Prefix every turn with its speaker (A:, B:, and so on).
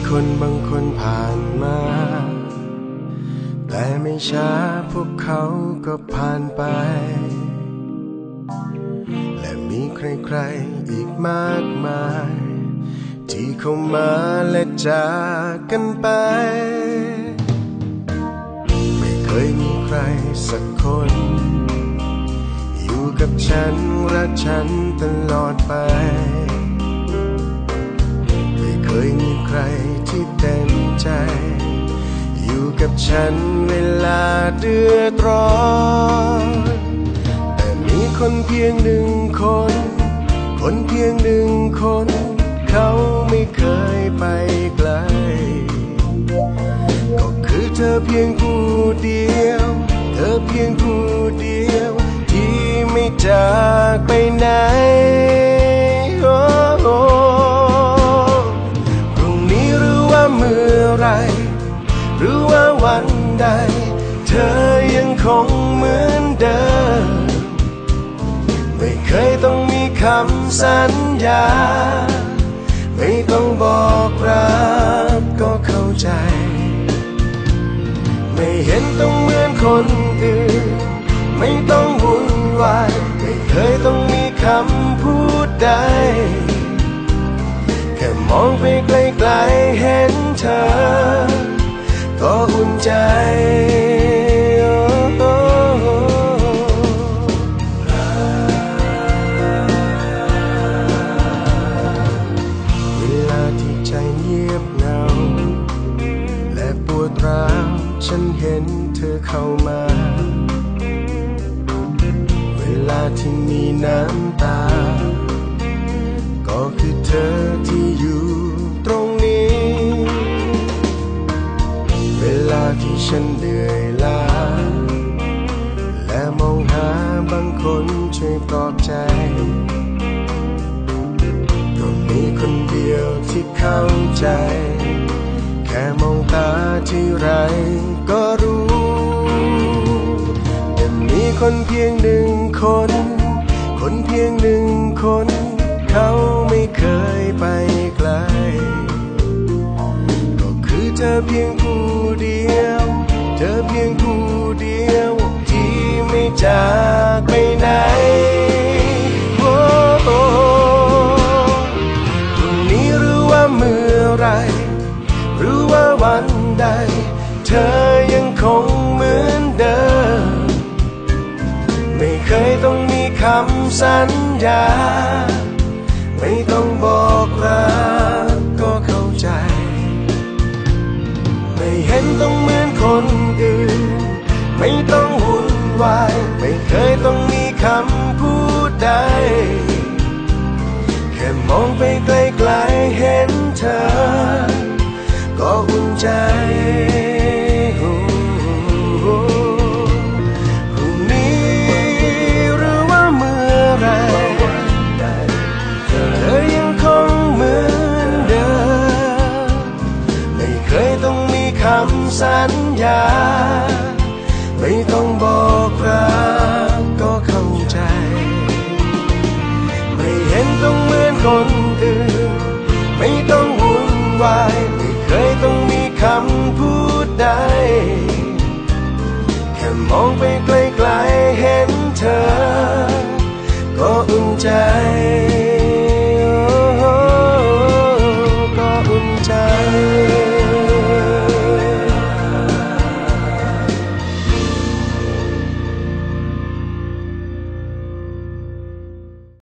A: คนบางคนผ่านมาแต่ไม่ช้าพวกเขาก็ผ่านไปและมีใครๆอีกมากมายที่เข้ามาและจากกันไปไม่เคยมีใครสักคนอยู่กับฉันรักฉันตลอดไปไม่เคยมีใครที่เต็มใจอยู่กับฉันเวลาเดือดร้อนแต่มีคนเพียงหนึ่งคนคนเพียงหนึ่งคนเขาไม่เคยไปไกลก็คือเธอเพียงผู้เดียวเธอเพียงผู้เดียวที่ไม่จากไปไหนพรุ่งนี้หรือว่าเมื่อไรหรือว่าวันใดเธอยังคงเหมือนเดิมไม่เคยต้องมีคำสัญญาไม่ต้องบอกรักก็เข้าใจไม่เห็นต้องเหมือนคนอื่นไม่ต้องวุ่นวายไม่เคยต้องมีคำพูดใดแค่มองไปไกลๆเห็นเธอก็อุ่นใจเวลาที่ใจเงียบเหงาและปวดร้าวฉันเห็นเธอเข้ามาเวลาที่มีน้ำตาก็คือเธอที่อยู่ตรงนี้เวลาที่ฉันเหนื่อยล้าและมองหาบางคนช่วยปลอบใจก็มีคนเดียวที่เข้าใจแค่มองตาที่ไรก็รู้แต่มีคนเพียงหนึ่งคนคนเพียงหนึ่งคนเขาไม่เคยไปไกลก็คือเธอเพียงผู้เดียวเธอเพียงผู้เดียวที่ไม่จากไปไหนพรุ่งนี้หรือว่าเมื่อไรหรือว่าวันใดเธอยังคงเหมือนเดิมไม่เคยต้องมีคำสัญญาไม่ต้องบอกรักก็เข้าใจไม่เห็นต้องเหมือนคนอื่นไม่ต้องวุ่นวายไม่เคยต้องมีคำพูดใดแค่มองไปไกลๆเห็นเธอก็อุ่นใจพรุ่งนี้หรือว่าเมื่อไรเธอยังคงเหมือนเดิมไม่เคยต้องมีคำสัญญาไม่ต้องบอกรักก็เข้าใจไม่เห็นต้องเหมือนคนอื่นไม่ต้องวุ่นวายไม่เคยต้องมีคำพูดใดแค่มองไปไกลๆเห็นเธอก็อุ่นใจ